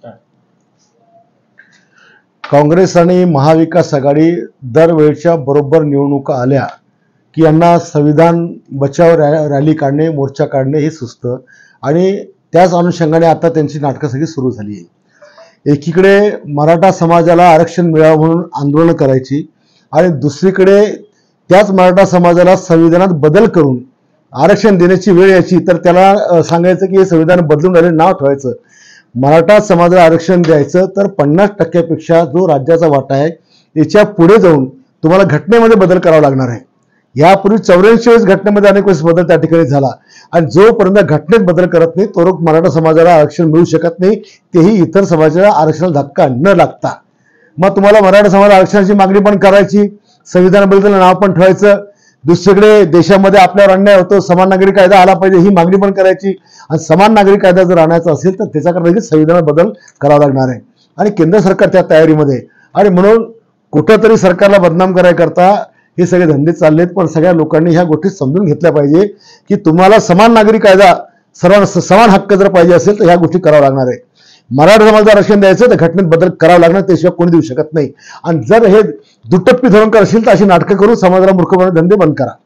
काँग्रेस आणि महाविकास आघाडी दरवेळच्या बरोबर निवडणुका आल्या की यांना संविधान बचाव रॅली काढणे, मोर्चा काढणे हे सुचतं आणि त्याच अनुषंगाने आता त्यांची नाटकं सगळी सुरू झाली आहे। एकीकडे मराठा समाजाला आरक्षण मिळावं म्हणून आंदोलन करायची आणि दुसरीकडे त्याच मराठा समाजाला संविधानात बदल करून आरक्षण देण्याची वेळ यायची तर त्याला सांगायचं की हे संविधान बदलून राहिले, नाव ठेवायचं। मराठा समाजाला आरक्षण द्यायचं तर 50% जो राज्याचा वाटा आहे याच्या पुढे जाऊन तुम्हाला घटनेमध्ये बदल करावा लागणार आहे। यापूर्वी 84 वेळेस घटनेमध्ये अनेक वेळेस बदल त्या ठिकाणी झाला आणि जोपर्यंत घटनेत बदल करत नाही तो मराठा समाजाला आरक्षण मिळू शकत नाही, तेही इतर समाजाला आरक्षणाला धक्का न लागता। मग तुम्हाला मराठा समाजाला आरक्षणाची मागणी पण करायची, संविधानाबद्दल नाव पण ठेवायचं, दुसरीकडे देशामध्ये आपल्यावर अन्याय होतो, समान नागरी कायदा आला पाहिजे ही मागणी पण करायची आणि समान नागरी कायदा जर आणायचा असेल तर त्याच्याकडे संविधानात बदल करावा लागणार आहे आणि केंद्र सरकार त्या तयारीमध्ये आणि म्हणून कुठंतरी सरकारला बदनाम करायकरता हे सगळे धंदे चाललेत। पण सगळ्या लोकांनी ह्या गोष्टी समजून घेतल्या पाहिजे की तुम्हाला समान नागरी कायदा सर्वांना समान हक्क जर पाहिजे असेल तर ह्या गोष्टी कराव्या लागणार आहे। मराठा समाजाला आरक्षण द्यायचं तर घटनेत बदल करावा लागणार, त्याशिवाय कोणी देऊ शकत नाही। आणि जर हे दुटप्पी धोरण करशील तर अशी नाटकं करून समाजाला मूर्ख बनवणारे धंदे बंद करा।